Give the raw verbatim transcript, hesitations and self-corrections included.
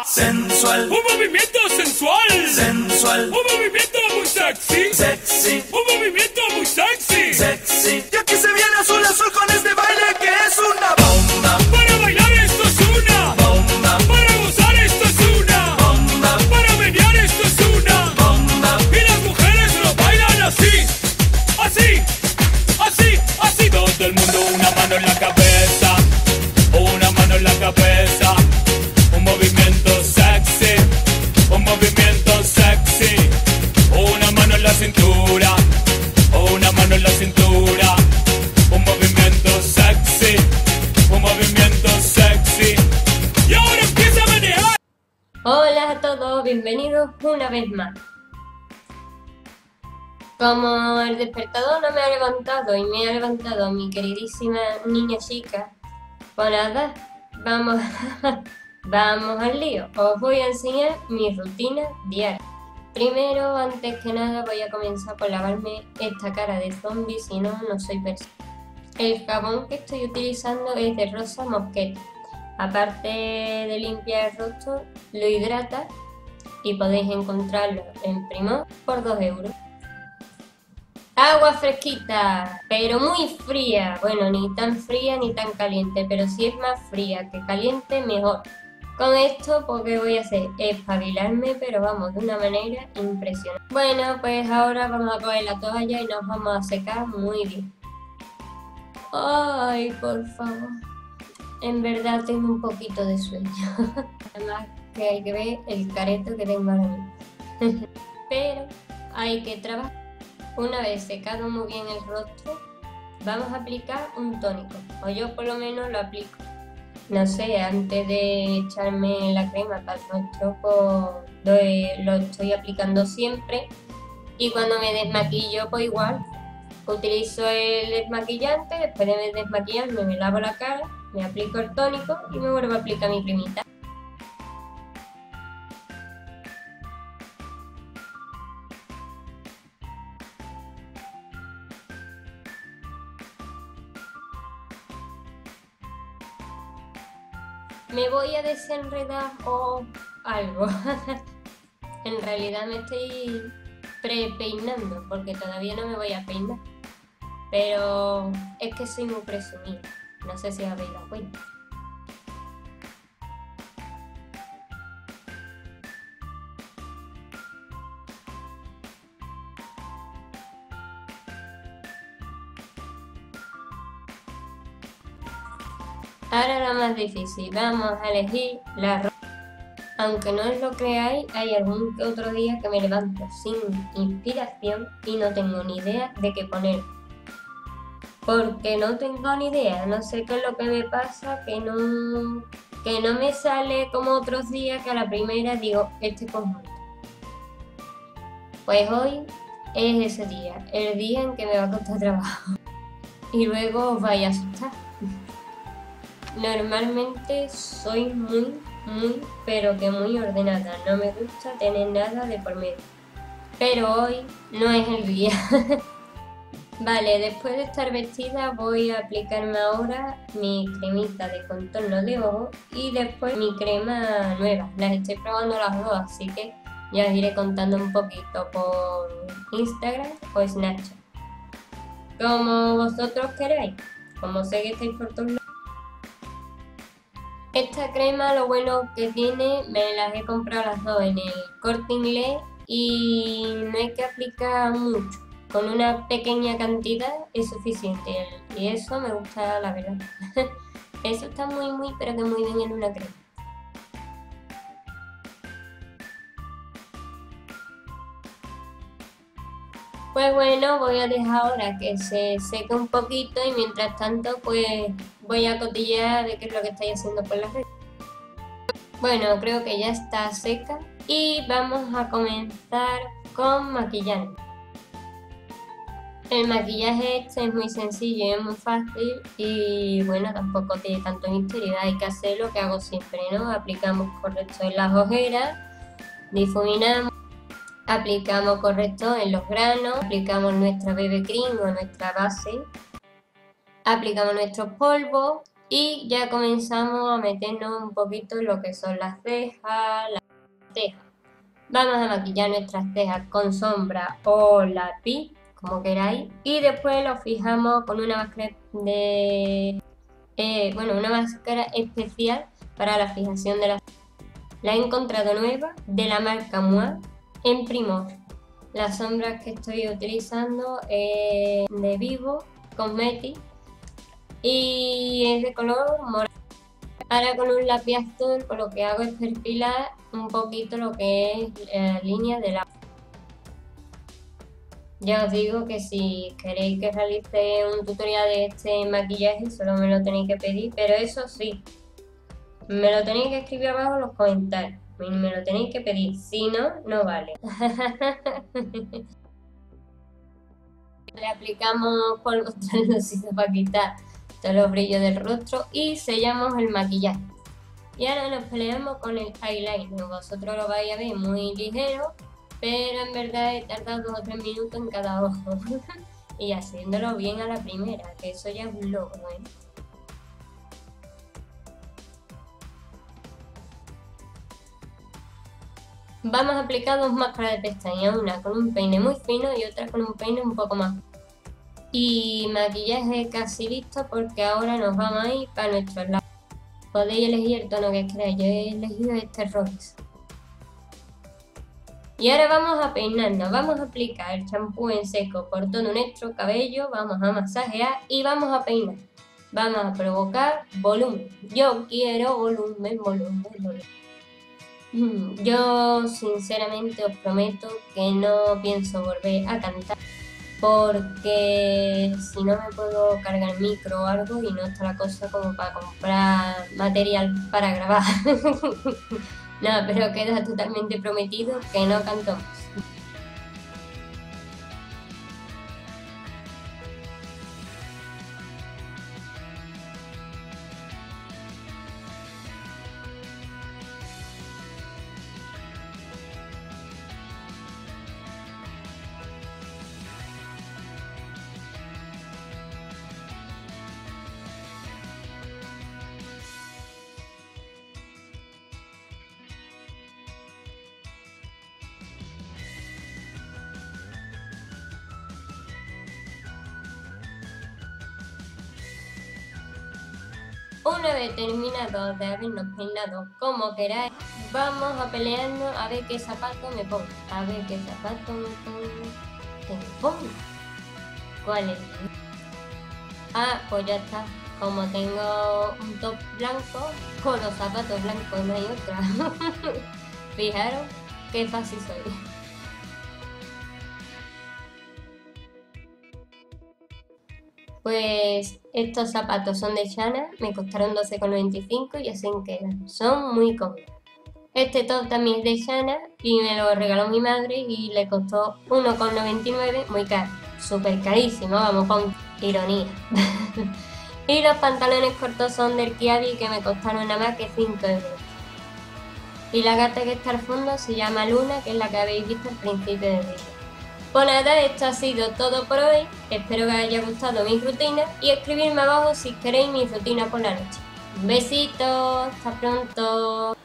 sensual, un movimiento sensual, sensual, un movimiento muy sexy, sexy, un movimiento muy sexy, sexy. Y aquí se viene azul azul con este baile que es una bomba. Para bailar esto es una bomba, para gozar esto es una bomba, para menear esto es una bomba. y las mujeres lo bailan así, así, así, así. Todo el mundo una mano en la cabeza, una mano en la cabeza, un movimiento sexy, un movimiento sexy, una mano en la cintura, una mano en la cintura, un movimiento sexy, un movimiento sexy, y ahora empieza a manejar. Hola a todos, bienvenidos una vez más. Como el despertador no me ha levantado y me ha levantado mi queridísima niña chica, pues nada, vamos, vamos al lío. Os voy a enseñar mi rutina diaria. Primero, antes que nada, voy a comenzar por lavarme esta cara de zombie, si no, no soy persona. El jabón que estoy utilizando es de Rosa Mosqueta. Aparte de limpiar el rostro, lo hidrata y podéis encontrarlo en Primor por dos euros. Agua fresquita, pero muy fría. Bueno, ni tan fría ni tan caliente, pero si es más fría que caliente, mejor. Con esto, pues, ¿qué voy a hacer? Espabilarme, pero vamos, de una manera impresionante. Bueno, pues ahora vamos a coger la toalla y nos vamos a secar muy bien. Ay, por favor. En verdad tengo un poquito de sueño. Además que hay que ver el careto que tengo ahora mismo. Pero hay que trabajar. Una vez secado muy bien el rostro, vamos a aplicar un tónico. O yo por lo menos lo aplico. No sé, antes de echarme la crema para el rostro, pues lo, he- lo estoy aplicando siempre. Y cuando me desmaquillo, pues igual. Utilizo el desmaquillante, después de desmaquillarme me lavo la cara, me aplico el tónico y me vuelvo a aplicar mi cremita. Me voy a desenredar o algo. En realidad me estoy pre-peinando porque todavía no me voy a peinar. Pero es que soy muy presumida. No sé si os habéis dado cuenta. Ahora lo más difícil, vamos a elegir la ropa. Aunque no os lo creáis, hay algún que otro día que me levanto sin inspiración y no tengo ni idea de qué poner. Porque no tengo ni idea, no sé qué es lo que me pasa, que no, que no me sale como otros días que a la primera digo, este conjunto. Pues hoy es ese día, el día en que me va a costar trabajo. Y luego os vais a asustar. Normalmente soy muy, muy, pero que muy ordenada. No me gusta tener nada de por medio. Pero hoy no es el día. Vale, después de estar vestida voy a aplicarme ahora mi cremita de contorno de ojo y después mi crema nueva. Las estoy probando las dos, así que ya os iré contando un poquito por Instagram o Snapchat. Como vosotros queráis. Como sé que estáis por todos lados. Esta crema lo bueno que tiene, me las he comprado las dos en el Corte Inglés y no hay que aplicar mucho. Con una pequeña cantidad es suficiente y eso me gusta la verdad. Eso está muy muy pero que muy bien en una crema. Pues bueno, voy a dejar ahora que se seque un poquito y mientras tanto pues voy a cotillear de qué es lo que estáis haciendo por las redes. Bueno, creo que ya está seca y vamos a comenzar con maquillar. El maquillaje este es muy sencillo y es muy fácil y bueno, tampoco tiene tanto misterio, hay que hacer lo que hago siempre, ¿no? Aplicamos correcto en las ojeras, difuminamos, aplicamos correcto en los granos, aplicamos nuestra B B cream o nuestra base, aplicamos nuestros polvos Y ya comenzamos a meternos un poquito en lo que son las cejas, las cejas. Vamos a maquillar nuestras cejas con sombra o lápiz, como queráis. Y después lo fijamos con una máscara de... Eh, bueno, una máscara especial para la fijación de las cejas. La he encontrado nueva de la marca Moi en Primor. Las sombras que estoy utilizando es de Vivo Cosmetics y es de color morado. Ahora con un lápiz azul pues lo que hago es perfilar un poquito lo que es la línea de la... Ya os digo que si queréis que realice un tutorial de este maquillaje solo me lo tenéis que pedir, pero eso sí, me lo tenéis que escribir abajo en los comentarios. Me lo tenéis que pedir, si no, no vale. Le aplicamos polvo translúcido para quitar todos los brillos del rostro y sellamos el maquillaje. Y ahora nos peleamos con el eyeliner. Vosotros lo vais a ver muy ligero, pero en verdad he tardado dos o tres minutos en cada ojo. Y haciéndolo bien a la primera, que eso ya es un logro, ¿eh? Vamos a aplicar dos máscaras de pestañas, una con un peine muy fino y otra con un peine un poco más. Y maquillaje casi listo porque ahora nos vamos a ir para nuestros labios. Podéis elegir el tono que queráis, yo he elegido este rosa. Y ahora vamos a peinarnos, vamos a aplicar el champú en seco por todo nuestro cabello, vamos a masajear y vamos a peinar. Vamos a provocar volumen. Yo quiero volumen, volumen, volumen. Yo sinceramente os prometo que no pienso volver a cantar porque si no me puedo cargar micro o algo y no está la cosa como para comprar material para grabar. No, pero queda totalmente prometido que no canto más. Una vez terminado de habernos peinado como queráis, vamos a pelearnos a ver qué zapato me pongo. A ver qué zapato me pongo. ¿Qué me pongo? ¿Cuál es? Ah, pues ya está. Como tengo un top blanco, con los zapatos blancos no hay otra. Fijaros qué fácil soy. Pues estos zapatos son de Shana, me costaron doce con noventa y cinco y así quedan, son muy cómodos. Este top también es de Shana y me lo regaló mi madre y le costó uno con noventa y nueve, muy caro, súper carísimo, vamos, con ironía. Y los pantalones cortos son del Kiabi que me costaron nada más que cinco euros. Y la gata que está al fondo se llama Luna, que es la que habéis visto al principio del vídeo. Pues nada, esto ha sido todo por hoy, espero que os haya gustado mi rutina y escribirme abajo si queréis mi rutina por la noche. Un besito, hasta pronto.